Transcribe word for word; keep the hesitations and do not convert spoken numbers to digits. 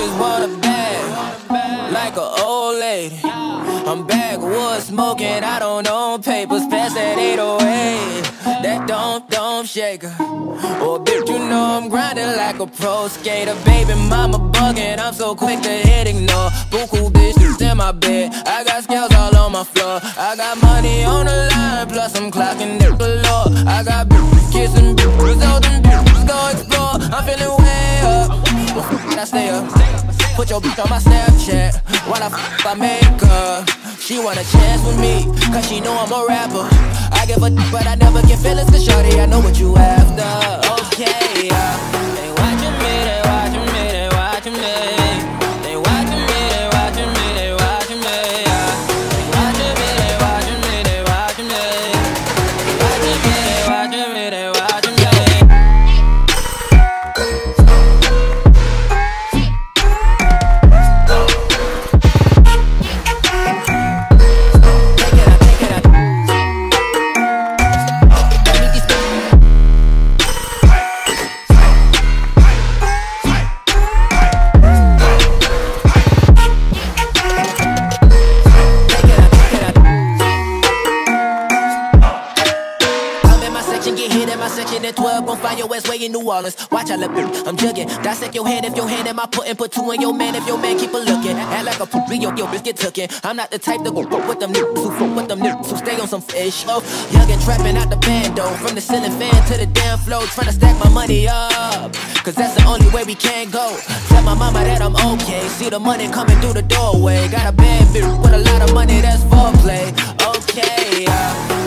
just want a bag, like an old lady. I'm backwoods smoking, I don't own papers. Pass that eight oh eight, that don't, don't shake her. Oh, bitch, you know I'm grinding like a pro skater. Baby mama bugging, I'm so quick to hit ignore. Buku bitches in my bed, I got scales all on my floor. I got money on the line, plus I'm clocking it below. I got bitches kissing bitches, all them bitches go explore. I'm feeling way up, well, I stay up. Put your bitch on my Snapchat while I f I make her. She want a chance with me, cause she know I'm a rapper. I give a d but I never get feelings, cause shorty, I know what you after. Okay, uh, they watching me, they watching me, they watching me. They watching me, they watching me, they watching me. Uh, they watching me, they watching me, they watching me. They watching me, they watching me, they watching me. twelve, gon' find your ass way in New Orleans. Watch I look, I'm jugging. Dissect your hand if your hand in my pudding. Put two in your man if your man keep a looking. Act like a poopy, yo, your bitch get tookin'. I'm not the type to go fuck with them niggas who fuck with them niggas who stay on some fish. Oh, young and trapping out the bando. From the ceiling fan to the damn floor. Tryna stack my money up, cause that's the only way we can go. Tell my mama that I'm okay. See the money coming through the doorway. Got a bad bitch with a lot of money, that's foreplay. Okay, uh